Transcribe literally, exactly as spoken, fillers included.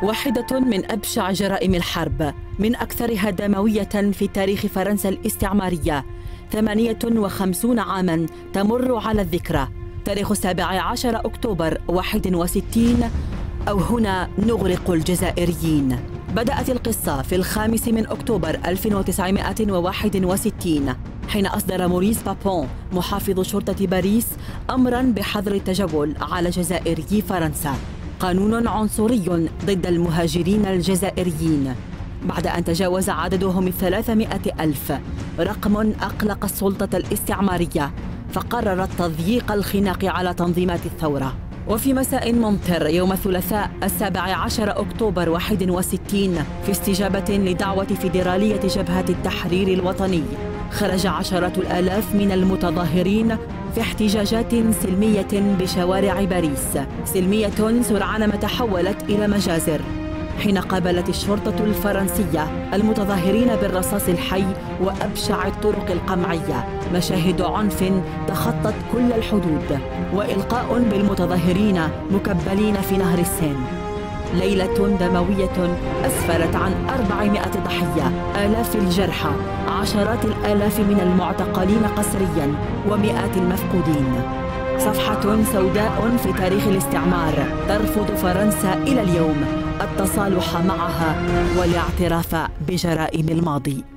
واحدة من أبشع جرائم الحرب، من أكثرها دموية في تاريخ فرنسا الاستعمارية. ثمانية وخمسون عاماً تمر على الذكرى. تاريخ السابع عشر أكتوبر واحد وستين، أو هنا نغرق الجزائريين. بدأت القصة في الخامس من أكتوبر ألف وتسعمائة وواحد وستين، حين أصدر موريس بابون محافظ شرطة باريس أمراً بحظر التجول على جزائري فرنسا، قانون عنصري ضد المهاجرين الجزائريين. بعد أن تجاوز عددهم الثلاثمائة ألف، رقم أقلق السلطة الاستعمارية، فقررت تضييق الخناق على تنظيمات الثورة. وفي مساء ممطر يوم الثلاثاء السابع عشر أكتوبر واحد وستين، في استجابة لدعوة فيدرالية جبهة التحرير الوطني، خرج عشرات الآلاف من المتظاهرين في احتجاجات سلمية بشوارع باريس، سلمية سرعان ما تحولت إلى مجازر، حين قابلت الشرطة الفرنسية المتظاهرين بالرصاص الحي وأبشع الطرق القمعية، مشاهد عنف تخطت كل الحدود، وإلقاء بالمتظاهرين مكبلين في نهر السين. ليلة دموية أسفرت عن أربعمائة ضحية، آلاف الجرحى، عشرات الآلاف من المعتقلين قسرياً، ومئات المفقودين. صفحة سوداء في تاريخ الاستعمار ترفض فرنسا إلى اليوم التصالح معها والاعتراف بجرائم الماضي.